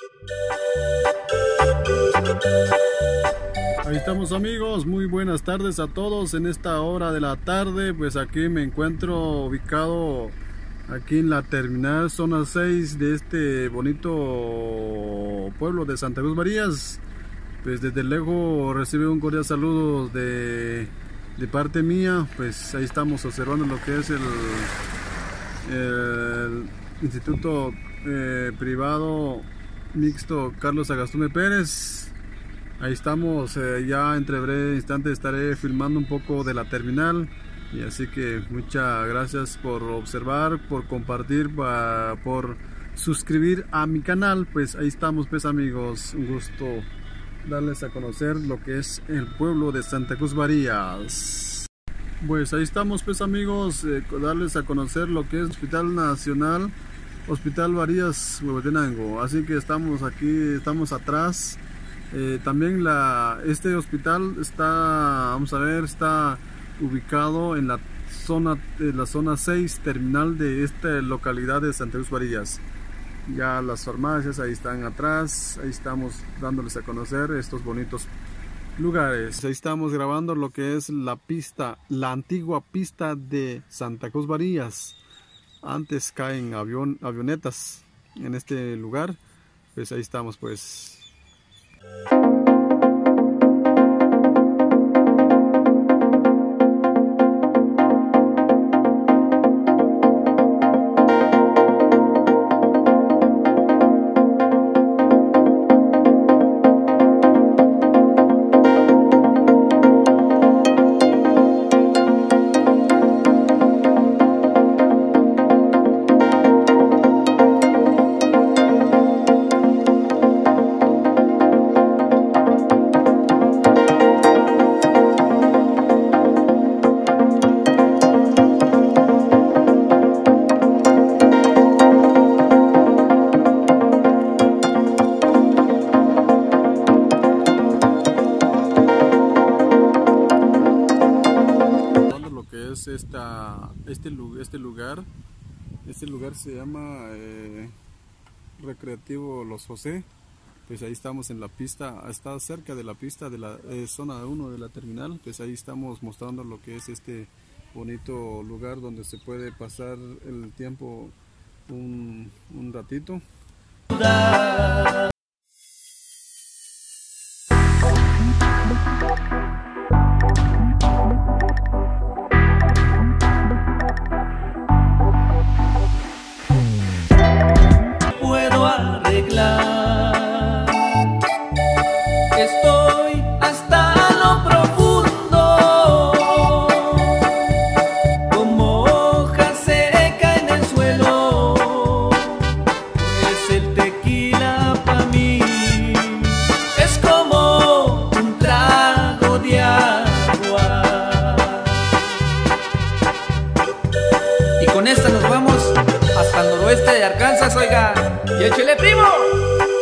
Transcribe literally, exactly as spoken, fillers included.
Ahí estamos, amigos, muy buenas tardes a todos. En esta hora de la tarde, pues aquí me encuentro ubicado aquí en la terminal zona seis de este bonito pueblo de Santa Cruz Barías. Pues desde lejos recibe un cordial saludo de, de parte mía. Pues ahí estamos observando lo que es el, el Instituto eh, Privado Mixto Carlos Agastume Pérez. Ahí estamos, eh, ya entre breve instante estaré filmando un poco de la terminal, y así que muchas gracias por observar, por compartir, pa, por suscribir a mi canal. Pues ahí estamos, pues, amigos, un gusto darles a conocer lo que es el pueblo de Santa Cruz Barías. Pues ahí estamos, pues, amigos, eh, darles a conocer lo que es Hospital Nacional, Hospital Barías Huehuetenango. Así que estamos aquí, estamos atrás. Eh, también la, este hospital está, vamos a ver, está ubicado en la zona, en la zona seis terminal de esta localidad de Santa Cruz Barías. Ya las farmacias ahí están atrás, ahí estamos dándoles a conocer estos bonitos lugares. Ahí estamos grabando lo que es la pista, la antigua pista de Santa Cruz Barías. Antes caen avión, avionetas en este lugar. Pues ahí estamos, pues. Esta, este, este lugar este lugar se llama eh, Recreativo Los José. Pues ahí estamos en la pista, está cerca de la pista de la eh, zona uno de la terminal. Pues ahí estamos mostrando lo que es este bonito lugar donde se puede pasar el tiempo un, un ratito. Estoy hasta lo profundo, como hoja seca en el suelo, pues el tequila pa' mí es como un trago de agua. Y con esta nos vamos hasta el noroeste de Arkansas, oiga, y échele, primo.